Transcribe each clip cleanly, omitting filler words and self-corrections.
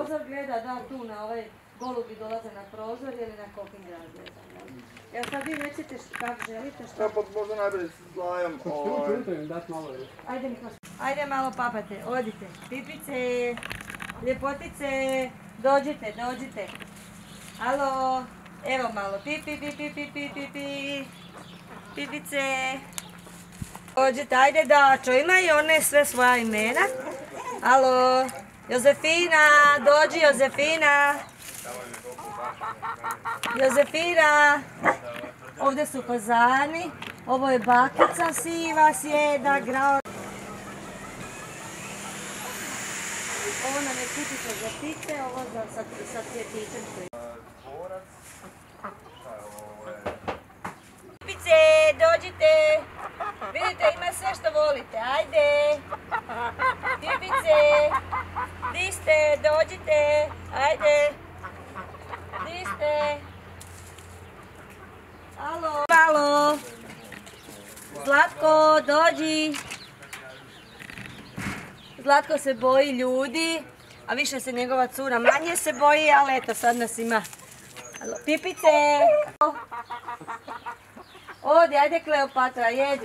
prozor gleda, da, tu na ovaj golubi dolaze na prozor ili na Kokingrad, ne znam. Evo sad vi recite kako želite, što... Pa možda najbolje s Zlajom, Ajde malo papate, odite. Pipice, ljepotice, dođite, dođite. Alo, evo malo, pipi, pipi, pipi, pipi. Pipice. Dođite, ajde Dačo, imaju one sve svoja imena. Alo, Jozefina, dođi Jozefina. Jozefina. Ovdje su fazani. Ovo je bakica siva, sjeda, grao. Ovo nam je tipično za ptice, ovo sa cvjetićem. Pipice, dođite. Vidite, ima sve što volite. Ajde. Pipice. Di ste, dođite. Ajde. Di ste. Alo. Alo. Zlatko, dođi. Zlatko se boji ljudi, a više se njegova cura manje se boji, ali eto sad nas ima. Alo, Pipice! Odi, ajde Kleopatra, jedi.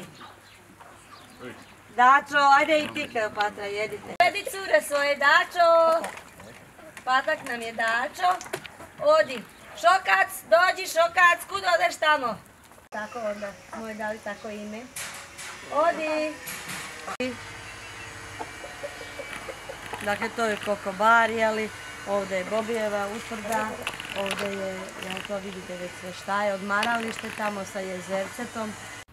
Dačo, ajde i ti Kleopatra, jedite. Jedi cure svoje, Dačo. Patak nam je Dačo. Odi. Šokac, dođi Šokac, kud odeš tamo? Tako onda, smo joj dali tako ime. Odi. Dakle, to je Kokobari, ali ovdje je Bobijeva utvrda, ovdje je, jel to vidite već sve šta je, odmaralište tamo sa jezercetom.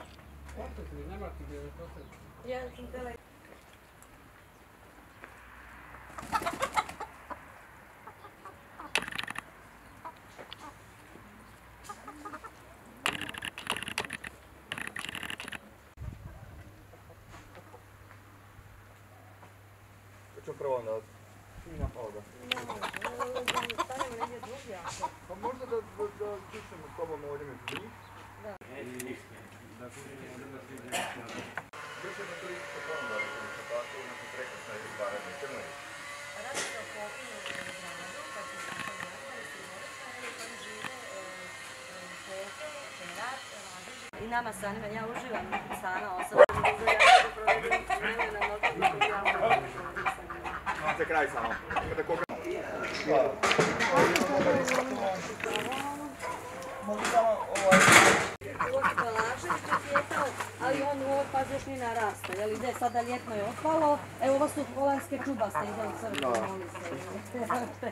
Ću prvo onda snimam ovoga. Stanemo negdje drugdje. Pa možda da čučemo s tobom ovdje među njih? Da. Još jedna turistička ponuda, recimo tako, nakon prekrasna je izbaranje Crnovi. Radi se o Kokinu u Gradu, kad se tako nazvali Simovica, ili kad žive Koke, Perat, Radić. I nama sanima, ja uživam sana osobno. Za kraj samo. Kada koga... Možda samo ovaj... Ovo je Balašević je cvjetao, ali on u ovoj fazi još nije narasta. Jel ide sada ljetno je otpalo, evo ovo su holandske čubaste, ide u crkvu, moli se.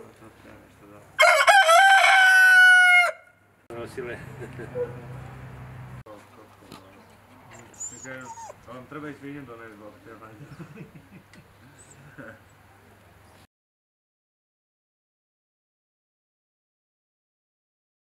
Nosile. Vam treba i svinjem doneti,